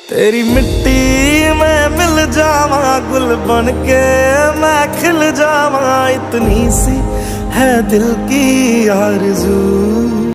तेरी मिट्टी में मिल जावा, गुल बन के मैं खिल जावा, इतनी सी है दिल की आरज़ू।